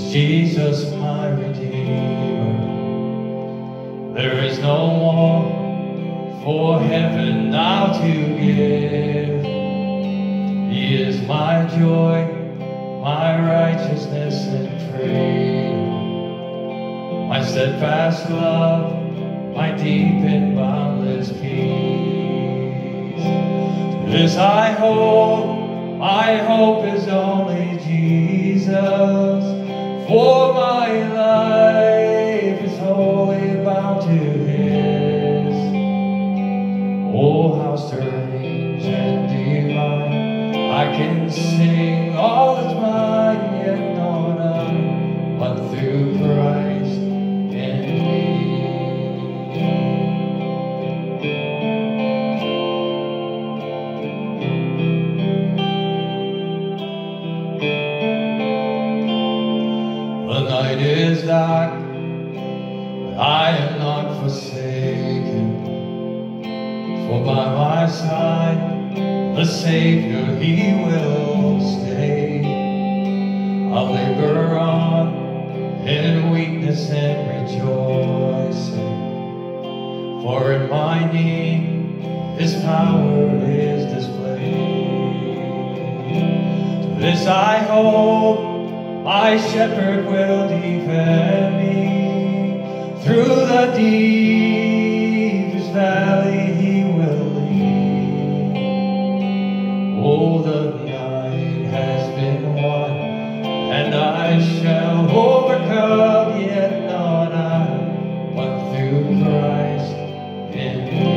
Jesus my Redeemer. There is no more for heaven now to give. He is my joy, my righteousness and freedom, my steadfast love, my deep and boundless peace. To this I hope, my hope is only Jesus, for my life is wholly bound to His. Oh, how strange and divine, I can sing all that's mine, yet not I, but through Christ in me. The night is dark, but I am not forsaken, for by my side the Savior, He will stay. I'll labor on in weakness and rejoicing, for in my need His power is displayed. To this I hope, my shepherd will defend me. Through the deepest valley He will lead. Oh, the night has been won, and I shall overcome, yet not I, but through Christ in me.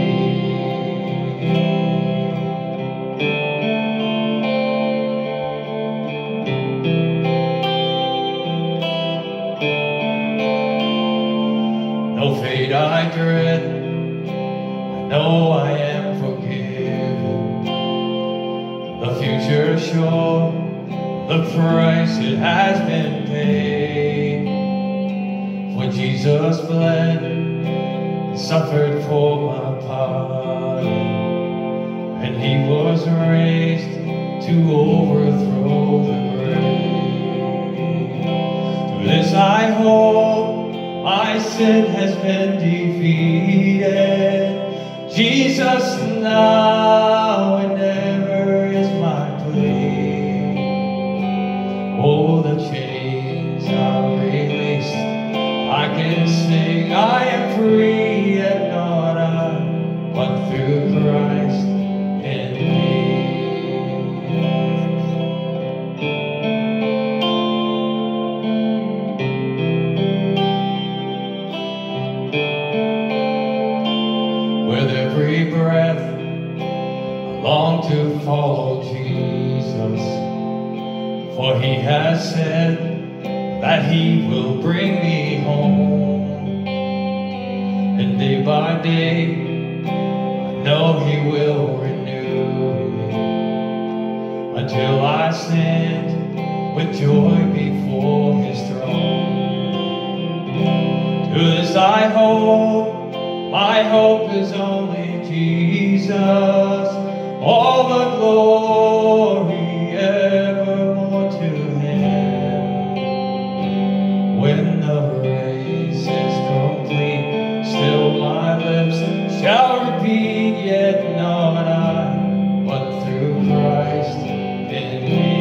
No fate I dread, I know I am forgiven. The future sure, the price it has been paid. For Jesus bled and suffered for my pardon, and He was raised to overthrow the grave. To this I hope, my sin has been defeated. Jesus now and ever is my plea. Oh, the chains are released, I can sing, I am free, yet not I, but through Christ in me. With every breath, I long to follow Jesus, for He has said that He will bring me home. And day by day, I know He will renew me, until I stand with joy before His throne. To this I hope, my hope is only Jesus, all the glory evermore to Him. When the race is complete, still my lips shall repeat, yet not I, but through Christ in me.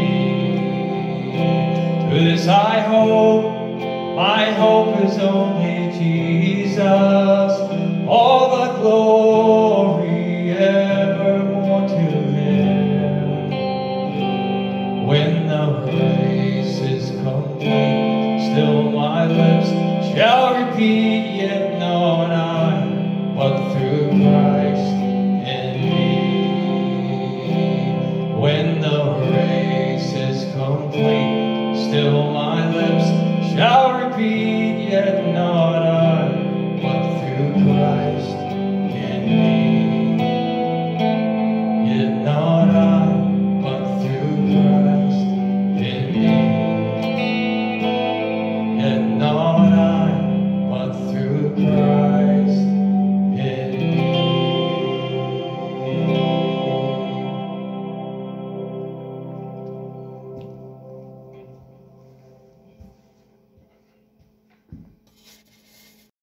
To this I hope, my hope is only Jesus, all the glory evermore to Him. When the race is complete, still my lips shall repeat, yet not I, but through Christ in me. When the race is complete, still my lips shall repeat, yet not I, but through Christ in me. Yet not I, but through Christ in me. Yet not I, but through Christ.